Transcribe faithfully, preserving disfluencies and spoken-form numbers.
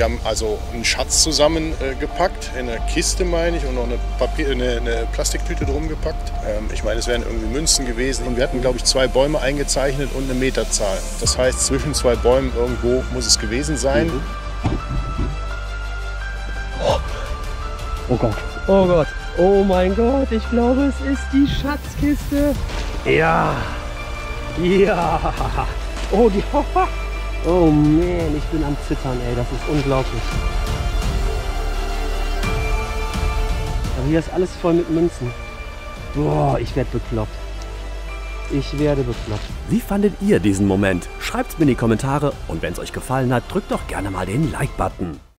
Wir haben also einen Schatz zusammengepackt, äh, in eine Kiste meine ich, und noch eine, Papier, eine, eine Plastiktüte drum gepackt. Ähm, ich meine, es wären irgendwie Münzen gewesen. Und wir hatten, glaube ich, zwei Bäume eingezeichnet und eine Meterzahl. Das heißt, zwischen zwei Bäumen irgendwo muss es gewesen sein. Mhm. Oh Gott, oh Gott, oh mein Gott, ich glaube, es ist die Schatzkiste. Ja, ja, oh, die, oh man, ich bin am Zittern, ey, das ist unglaublich. Aber hier ist alles voll mit Münzen. Boah, ich werde bekloppt. Ich werde bekloppt. Wie fandet ihr diesen Moment? Schreibt's mir in die Kommentare und wenn es euch gefallen hat, drückt doch gerne mal den Like-Button.